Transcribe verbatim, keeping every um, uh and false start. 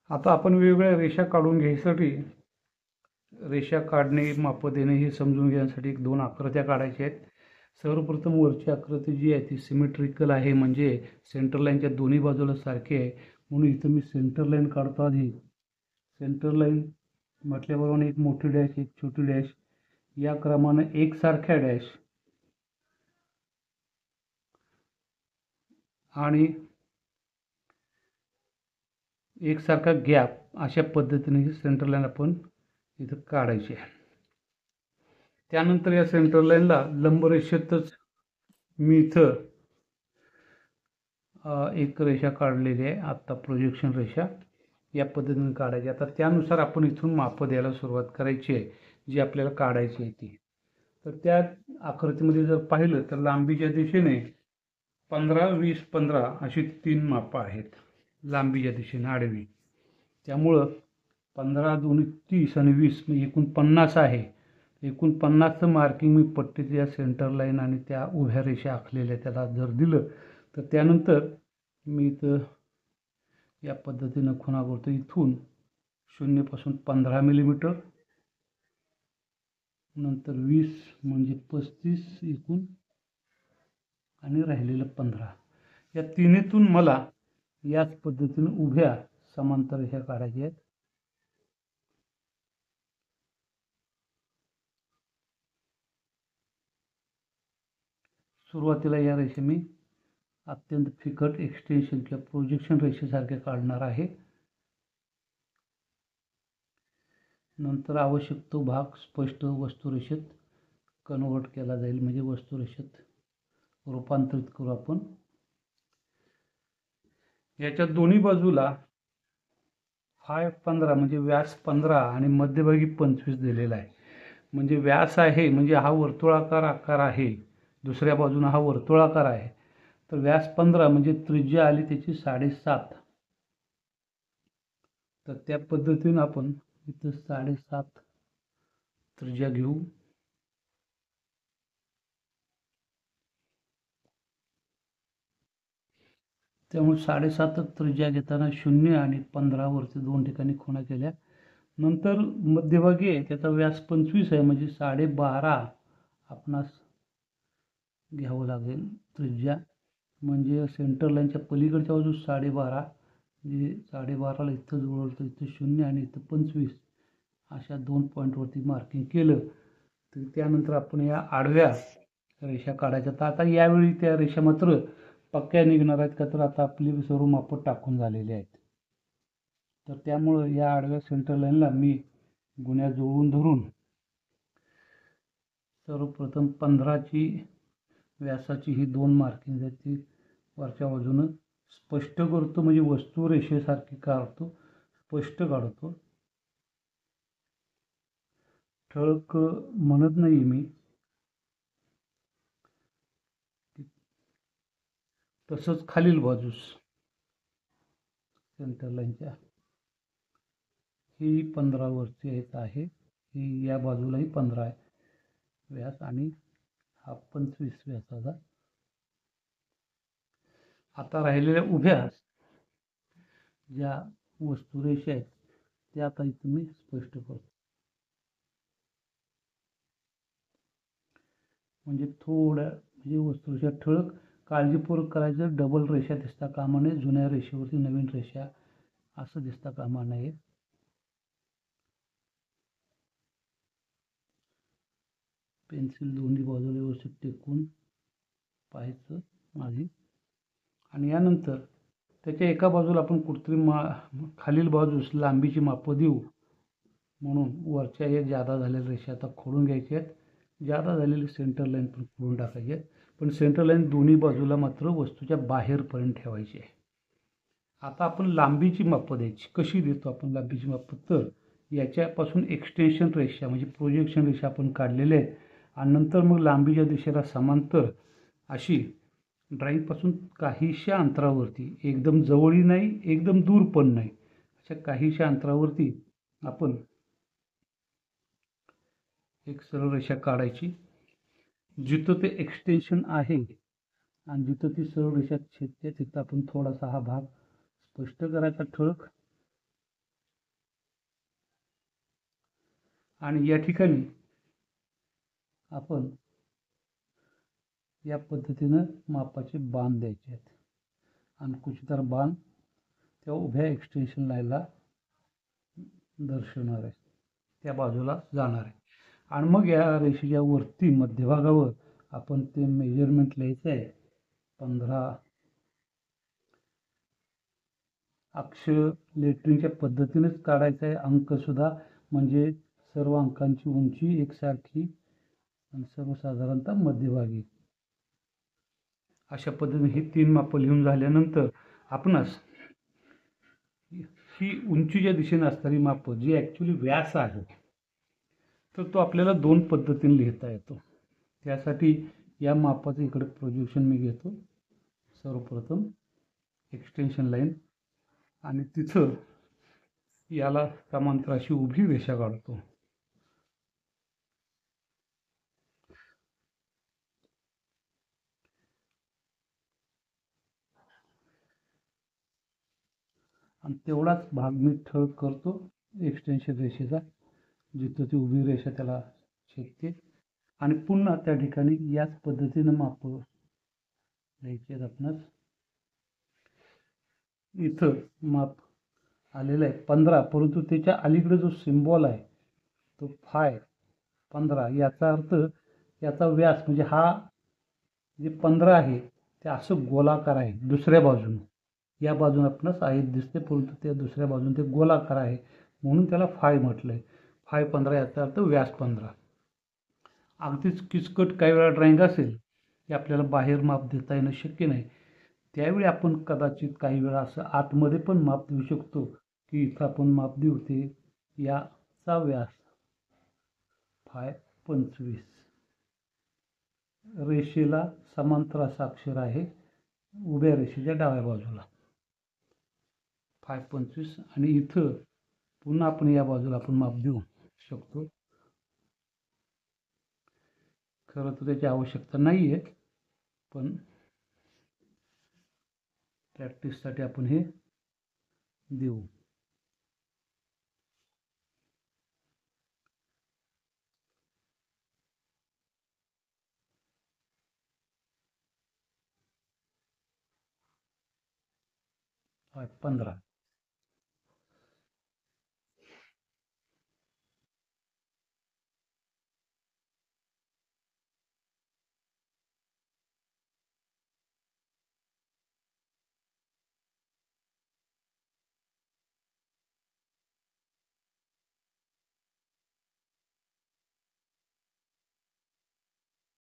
आता आपण वेगवेगळ्या रेषा काढून घ्यायसाठी रेषा काढणे, माप देणे हे समजून घेण्यासाठी एक दोन आकृत्या काढायच्या आहेत. सर्वप्रथम वरची आकृती जी आहे ती सिमेट्रिकल आहे, म्हणजे सेंटर लाईनच्या दोन्ही बाजूला सारखी आहे. म्हणून इथं मी सेंटर लाईन काढतो. आधी सेंटर लाईन म्हटल्याप्रमाणे एक मोठी डॅश, एक छोटी डॅश, या क्रमाने एकसारख्या डॅश आणि एकसारखा गॅप अशा पद्धतीने ही सेंटर लाईन आपण इथं काढायची आहे. त्यानंतर या सेंटर लाईनला लंबरेषेतच मी इथं एक रेषा काढलेली आहे. आता प्रोजेक्शन रेषा या पद्धतीने काढायची. आता त्यानुसार आपण इथून माप द्यायला सुरुवात करायची आहे, जी आपल्याला काढायची आहे ती. तर त्या आकृतीमध्ये जर पाहिलं तर लांबीच्या दिशेने पंधरा, वीस, पंधरा अशी तीन मापं आहेत लांबीच्या दिशेने आडवी. त्यामुळं पंधरा दोन्ही तीस आणि वीस म्हणजे एकूण पन्नास आहे. एकूण पन्नासचं मार्किंग मी पट्टीत या सेंटर लाईन आणि त्या उभ्या रेषा आखलेल्या त्याला जर दिलं तर त्यानंतर मी इथं या पद्धतीनं खुणा करतो. इथून शून्यपासून पंधरा मिलीमीटर, नंतर वीस म्हणजे पस्तीस एकूण आणि राहिलेलं पंधरा. या तिन्हीतून मला याच पद्धतीने उभ्या समांतर रेषा काढायच्या आहेत. सुरुवातीला या रेषा मी अत्यंत फिकट एक्सटेन्शन किंवा प्रोजेक्शन रेषेसारखे काढणार आहे. नंतर आवश्यक तो भाग स्पष्ट वस्तुरेषेत कन्वर्ट केला जाईल, म्हणजे वस्तुरेषेत रूपांतरित करू आपण. याच्या दोन्ही बाजूला फाय पंधरा म्हणजे व्यास पंधरा आणि मध्यभागी पंचवीस दिलेला आहे. म्हणजे व्यास आहे म्हणजे हा वर्तुळाकार आकार आहे, दुसऱ्या बाजूला हा वर्तुळाकार आहे. तर व्यास पंधरा म्हणजे त्रिज्या आली त्याची साडेसात. तर त्या पद्धतीने आपण इथं साडेसात त्रिज्या घेऊ. त्यामुळे साडेसात त्रिज्या घेताना शून्य आणि पंधरा वरती दोन ठिकाणी खुणा केल्या. नंतर मध्यभागी आहे त्याचा व्यास पंचवीस आहे म्हणजे साडेबारा आपणास घ्यावं लागेल त्रिज्या. म्हणजे सेंटर लाईनच्या पलीकडच्या बाजूस साडेबारा, म्हणजे साडेबाराला इथं जुळवतो, इथं शून्य आणि इथं पंचवीस अशा दोन पॉईंटवरती मार्किंग केलं. तर त्यानंतर आपण या आडव्या रेषा काढायच्या. तर आता यावेळी त्या रेषा मात्र पक्क्या निघणार आहेत का, तर आता आपली सर्व मापं टाकून झालेली आहेत. तर त्यामुळं या आडव्या सेंटर लाईनला मी गुण्या जुळवून धरून सर्वप्रथम पंधराची व्यासाची ही दोन मार्किंग आहेत ती वरच्या बाजूनं स्पष्ट करतो, म्हणजे वस्तू रेषेसारखी काढतो, स्पष्ट काढतो. ठळक म्हणत नाही मी. तसंच खालील बाजूस सेंटर लाईनच्या ही पंधरा वरची येत आहे, ही या बाजूलाही पंधरा आहे व्यास आणि हा पंचवीस व्यासाचा. आता राहिलेल्या उभ्या ज्या वस्तुरेषा आहेत त्या आता इथं मी स्पष्ट करतो. म्हणजे थोड्या म्हणजे वस्तुरेषा ठळक काळजीपूर्वक करायचं. डबल रेषा दिसता कामा नये, जुन्या रेषेवरती नवीन रेषा असं दिसता कामा नये. पेन्सिल दोन्ही बाजूला व्यवस्थित टेकून पाहायचं आधी. आणि यानंतर त्याच्या एका बाजूला आपण कृत्रिम मा खालील बाजूस लांबीची मापं देऊ, म्हणून वरच्या या जादा झालेल्या रेषा आता खोडून घ्यायच्या आहेत. जादा झालेली सेंटर लाईन पण खोडून टाकायची आहे, पण सेंटर लाईन दोन्ही बाजूला मात्र वस्तूच्या बाहेरपर्यंत ठेवायची आहे. आता आपण लांबीची मापं द्यायची. कशी देतो आपण लांबीची मापं, तर याच्यापासून एक्सटेन्शन रेषा म्हणजे प्रोजेक्शन रेषा आपण काढलेल्या आहेत आणि नंतर मग लांबीच्या दिशेला समांतर अशी ड्रॉईंगपासून काहीशा अंतरावरती, एकदम जवळही नाही एकदम दूर पण नाही, अशा काहीशा अंतरावरती आपण एक सरळ रेषा काढायची. जिथं ते एक्सटेन्शन आहे आणि जिथं ती सरळ रेषा छेदते तिथं आपण थोडासा हा भाग स्पष्ट करायचा ठळक. आणि या ठिकाणी आपण या पद्धतीनं मापाचे बाण द्यायचे आहेत आणि कुचीदार बाण त्या उभ्या एक्सटेन्शन लाईनला दर्शवणार आहे, त्या बाजूला जाणार आहे. आणि मग या रेषेच्या वरती मध्यभागावर आपण ते मेजरमेंट लिहायचं आहे. पंधरा अक्ष लेटरिंगच्या पद्धतीनेच काढायचं आहे. अंकसुद्धा म्हणजे सर्व अंकांची उंची एकसारखी आणि सर्वसाधारणतः मध्यभागी. अशा पद्धतीने ही तीन मापं लिहून झाल्यानंतर आपणास ही उंचीच्या दिशेने असणारी मापं जी ॲक्च्युली व्यास आहे, तर तो आपल्याला दोन पद्धतीने लिहिता येतो. त्यासाठी या मापाचं इकडे प्रोजेक्शन मी घेतो. सर्वप्रथम एक्सटेन्शन लाईन आणि तिथं याला समांतर अशी उभी रेषा काढतो. आणि तेवढाच भाग मी ठळक करतो एक्सटेन्शन रेषेचा, जिथं ती उभी रेषा त्याला छेदते. आणि पुन्हा त्या ठिकाणी याच पद्धतीनं माप द्यायचे आहेत आपणास. इथं माप आलेलं आहे पंधरा, परंतु त्याच्या अलीकडे जो सिम्बॉल आहे तो फाय पंधरा, याचा अर्थ याचा व्यास म्हणजे हा जे पंधरा आहे ते असं गोलाकार आहे दुसऱ्या बाजून. या बाजूने आपणास आहेत दिसते, परंतु त्या दुसऱ्या बाजून ते गोलाकार आहे म्हणून त्याला फाय म्हटलंय. फाय पंधरा याचा अर्थ व्यास पंधरा. अगदीच किचकट काही वेळा ड्रॉइंग असेल की आपल्याला बाहेर माप देता येणं शक्य नाही, त्यावेळी आपण कदाचित काही वेळा असं आतमध्ये पण माप देऊ शकतो की इथं आपण माप देऊ ते याचा व्यास फाय पंचवीस. रेषेला समांतर असा अक्षर आहे उभ्या रेषेच्या डाव्या बाजूला फाय पंचवीस. आणि इथं पुन्हा आपण या बाजूला आपण माप देऊ शकतो. खरं तर त्याची आवश्यकता नाही आहे, पण प्रॅक्टिससाठी आपण हे देऊ. पंधरा